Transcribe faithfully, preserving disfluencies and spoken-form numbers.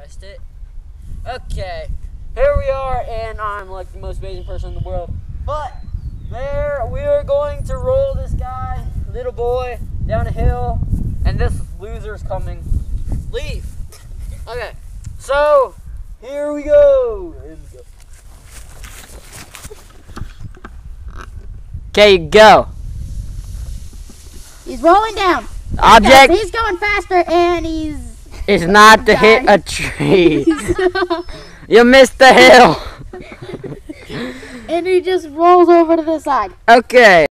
pressed it. Okay, here we are, and I'm like the most amazing person in the world. But there, we are going to roll this guy, little boy, down a hill, and this loser's coming. Leave. Okay, so here we go. Here we go. Okay, go. He's rolling down. Object. He's going faster, and he's. Is not to hit a tree. You missed the hill. And he just rolls over to the side. Okay.